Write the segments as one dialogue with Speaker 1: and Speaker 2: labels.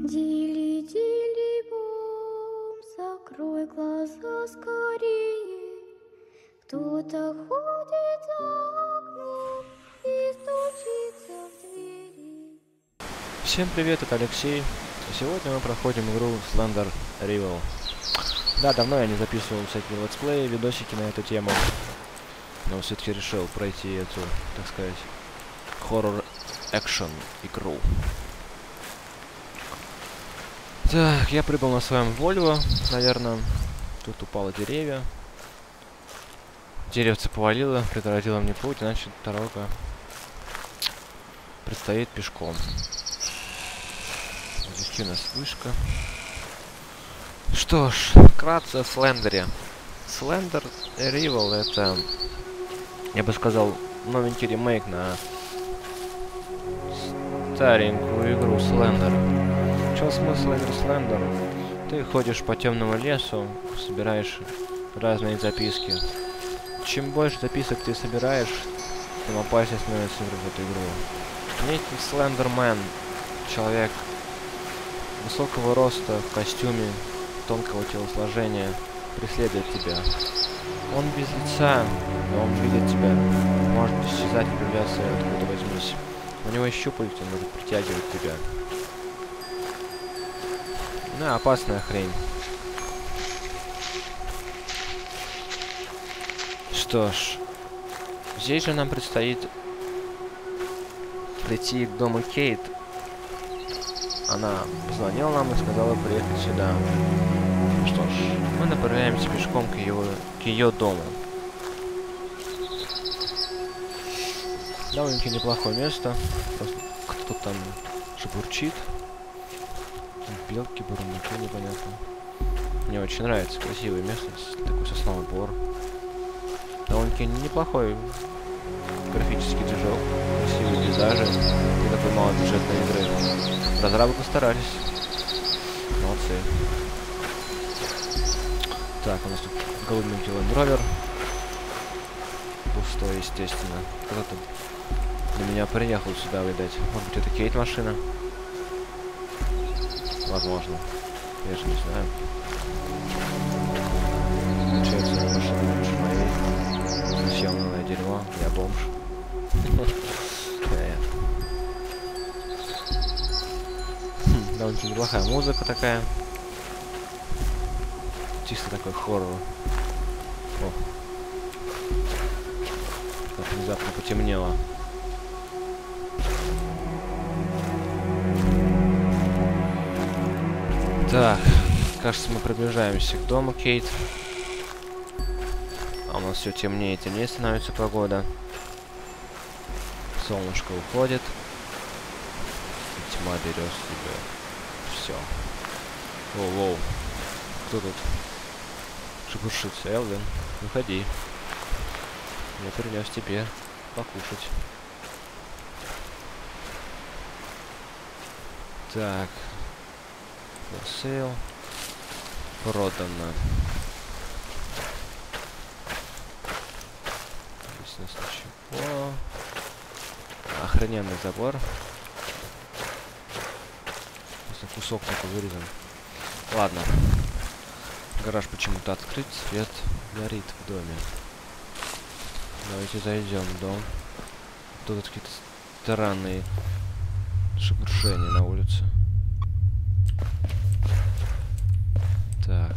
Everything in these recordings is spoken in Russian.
Speaker 1: Дили, дили, бом, закрой глаза скорее. Кто-то ходит за окном и стучится в двери.
Speaker 2: Всем привет, это Алексей. Сегодня мы проходим игру Slender Rival. Да, давно я не записывал всякие летсплеи, видосики на эту тему. Но все-таки решил пройти эту, так сказать, хоррор-экшен игру. Так, я прибыл на своем Volvo, наверное. Тут упало деревья. Деревце повалило, преградило мне путь, значит дорога предстоит пешком. Здесь у нас вышка. Что ж, вкратце о Слендере. Slender Rival — это, я бы сказал, новенький ремейк на старенькую игру Slender. В чем смысл игры Slender? Ты ходишь по темному лесу, собираешь разные записки. Чем больше записок ты собираешь, тем опаснее становится в эту игру. Некий Слендермен, человек высокого роста, в костюме, тонкого телосложения, преследует тебя. Он без лица, но он видит тебя, может исчезать и появляться откуда возьмись. У него есть щупальца, он может притягивать тебя. Ну, опасная хрень. Что ж, здесь же нам предстоит прийти к дому Кейт. Она позвонила нам и сказала приехать сюда. Что ж, мы направляемся пешком к ее дому. Довольно-таки неплохое место. Просто кто-то там шебурчит. Белки, бурундуки, непонятно. Мне очень нравится, красивое место. Такой сосновый бор. Довольно-таки неплохой графический движок, красивые пейзажи и такой малобюджетной игры. Разрабы постарались. Молодцы. Так, у нас тут голубенький Land Rover. Пустой, естественно. Кто-то для меня приехал сюда, видать. Может быть, это Кейт машина? Возможно. Я же не знаю. Получается, машина лучше моей. Съемное дерьмо. Я бомж. Довольно-таки неплохая музыка такая. Чисто такой хоррор. О. Как внезапно потемнело. Так, кажется, мы приближаемся к дому Кейт. А у нас все темнее и темнее становится погода. Солнышко уходит. И тьма берет себе все. Воу-воу. Кто тут шебуршится? Элвин, выходи. Я принес тебе покушать. Так. For sale. Продано. Здесь у нас ничего. Охрененный забор. Просто кусок такой вырезан. Ладно. Гараж почему-то открыт, свет горит в доме. Давайте зайдем в дом. Тут какие-то странные шебуршения на улице. Так.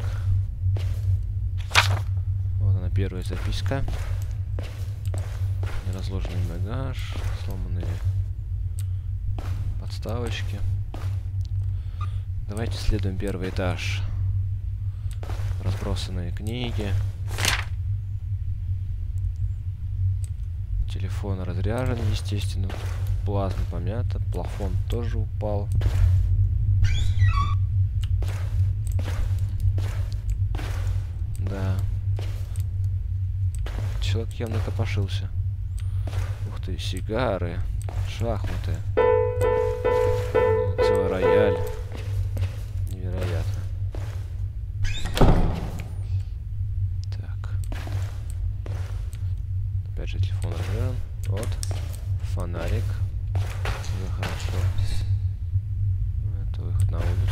Speaker 2: Вот она, первая записка. Неразложенный багаж, сломанные подставочки. Давайте исследуем первый этаж. Разбросанные книги. Телефон разряжен, естественно. Плазма помята. Плафон тоже упал. Да. Человек явно копошился. Ух ты, сигары, шахматы. Целый рояль. Невероятно. Так. Опять же телефон разряжен. Вот. Фонарик. Ну, хорошо. Это выход на улицу.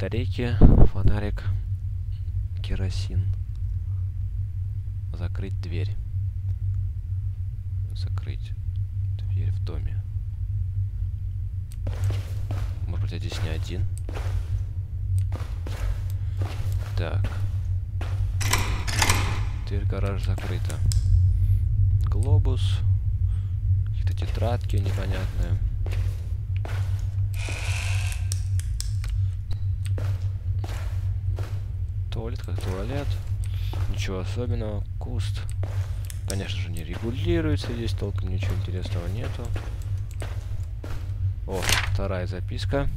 Speaker 2: Батарейки, фонарик, керосин. Закрыть дверь. Закрыть дверь в доме. Может быть, я здесь не один. Так. Дверь гаража закрыта. Глобус. Какие-то тетрадки непонятные. Туалет как туалет. Ничего особенного. Куст. Конечно же, не регулируется. Здесь толком ничего интересного нету. О, вторая записка.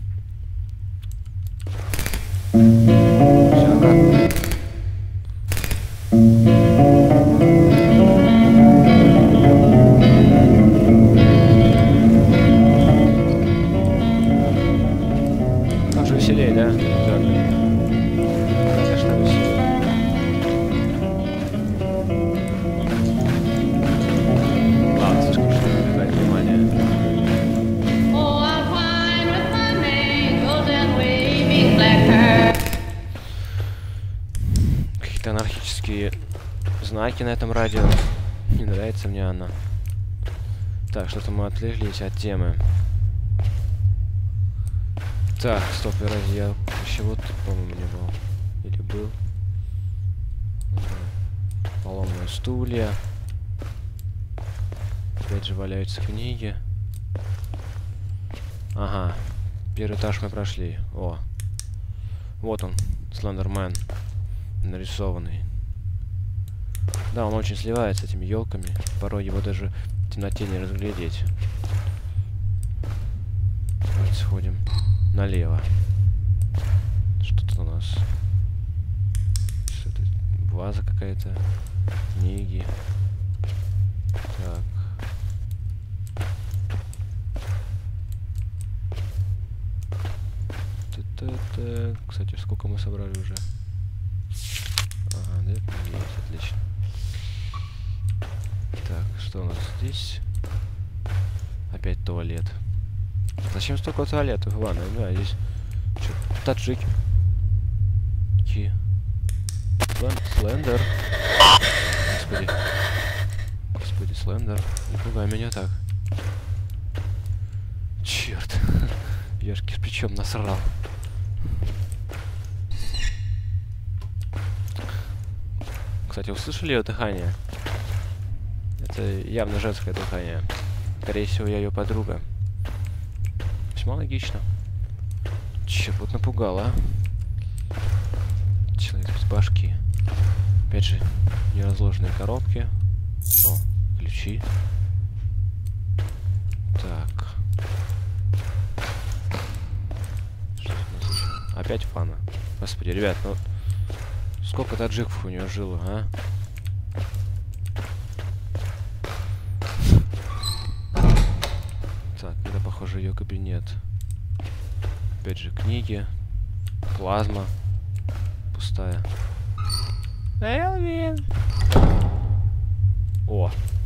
Speaker 2: Всё, обратно. Как же веселее, да? Конечно, веселее. Ладно, слишком уж не привлекать внимание.
Speaker 3: Oh, I'm fine with my angels and waving black hair.
Speaker 2: Какие-то анархические знаки на этом радио. Не нравится мне она. Так, что-то мы отвлеклись от темы. Так, стоп, разве я еще вот тут, по-моему, не был? Или был? Поломанные стулья. Опять же валяются книги. Ага, первый этаж мы прошли. О, вот он, Слендермен, нарисованный. Да, он очень сливается с этими елками. Порой его даже в темноте не разглядеть. Давайте сходим налево. Что тут у нас? Что-то, ваза какая-то. Книги. Так. Та-та-та. Кстати, сколько мы собрали уже? Ага, да, есть, отлично. Так, что у нас здесь? Опять туалет. Зачем столько туалетов? Ладно, да, здесь... Чё, таджики. Слендер. Господи. Господи, Слендер. Не пугай меня так. Черт. Я ж кирпичом насрал. Кстати, услышали ее дыхание? Это явно женское дыхание. Скорее всего, я ее подруга. Весьма логично. Черт, вот напугала, а? Человек без башки. Опять же, неразложенные коробки. О, ключи. Так. Что тут у нас еще? Опять фана. Господи, ребят, ну... Сколько таджиков у нее жило, а? Так, это, похоже, ее кабинет. Опять же, книги. Плазма. Пустая. Элвин! О!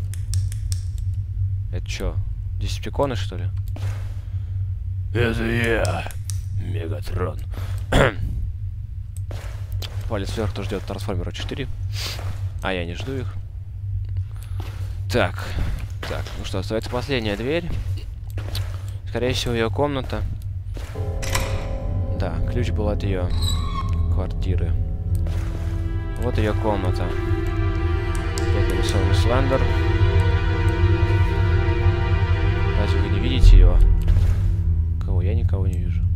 Speaker 2: Это чё? Десептиконы, что ли? Это я! Мегатрон. Палец вверх, кто ждет Трансформера 4. А я не жду их. Так. Так, ну что, остается последняя дверь. Скорее всего, ее комната. Да, ключ был от ее квартиры. Вот ее комната. Опять нарисован Слендер. Разве вы не видите его? Кого? Я никого не вижу.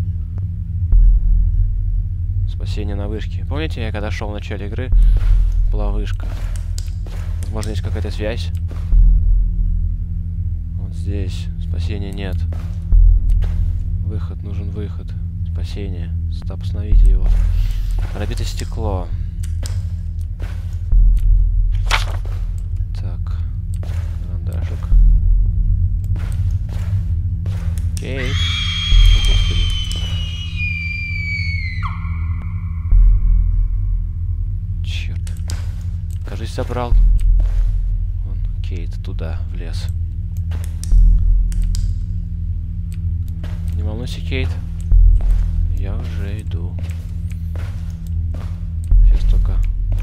Speaker 2: Спасение на вышке. Помните, я когда шел в начале игры, была вышка. Возможно, есть какая-то связь. Вот здесь. Спасения нет. Выход, нужен выход. Спасение. Стоп, остановите его. Пробито стекло. Так. Карандашик. Кейт. О, господи. Черт. Кажись, забрал. Вон, Кейт туда, в лес. Не волнуйся, Кейт. Я уже иду. Сейчас только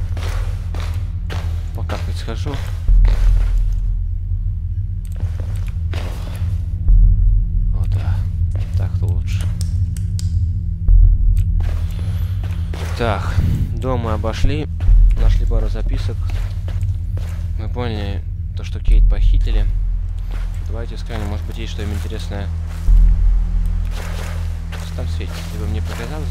Speaker 2: покакать схожу. О, да. Так-то лучше. Так, дом мы обошли. Нашли пару записок. Мы поняли то, что Кейт похитили. Давайте скажем, может быть, есть что-нибудь интересное. Что там светит? Либо мне показалось?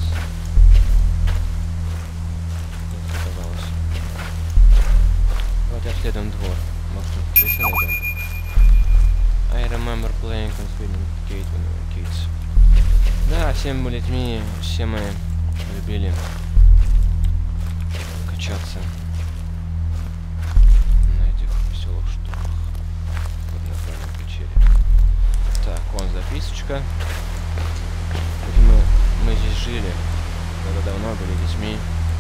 Speaker 2: Показалось. Давайте обследуем двор. Может, тут крысы найдем. I remember playing on Sweden with Kate when we were kids. Да, все мы были детьми, все мы любили качаться на этих веселых штуках под названием качели. Так, вон записочка. Видимо, мы здесь жили, когда давно были детьми.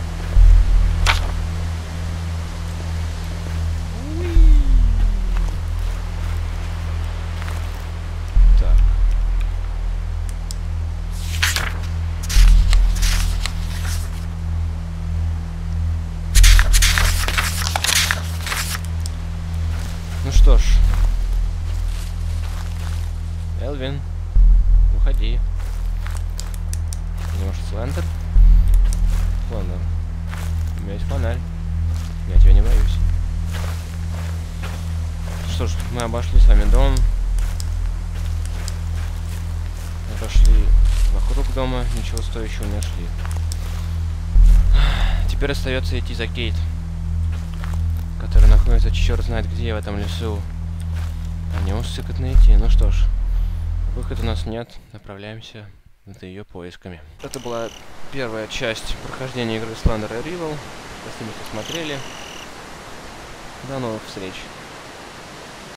Speaker 2: Так. Ну что ж, Элвин, уходи. Может, Слендер? Слендер, у меня есть фонарь. Я тебя не боюсь. Что ж, мы обошли с вами дом. Обошли вокруг дома, ничего стоящего не нашли. Теперь остается идти за Кейт, который находится черт знает где в этом лесу. А него сыкотно найти. Ну что ж, выхода у нас нет. Направляемся за ее поисками. Это была первая часть прохождения игры Slender Arrival. Спасибо, что смотрели. До новых встреч.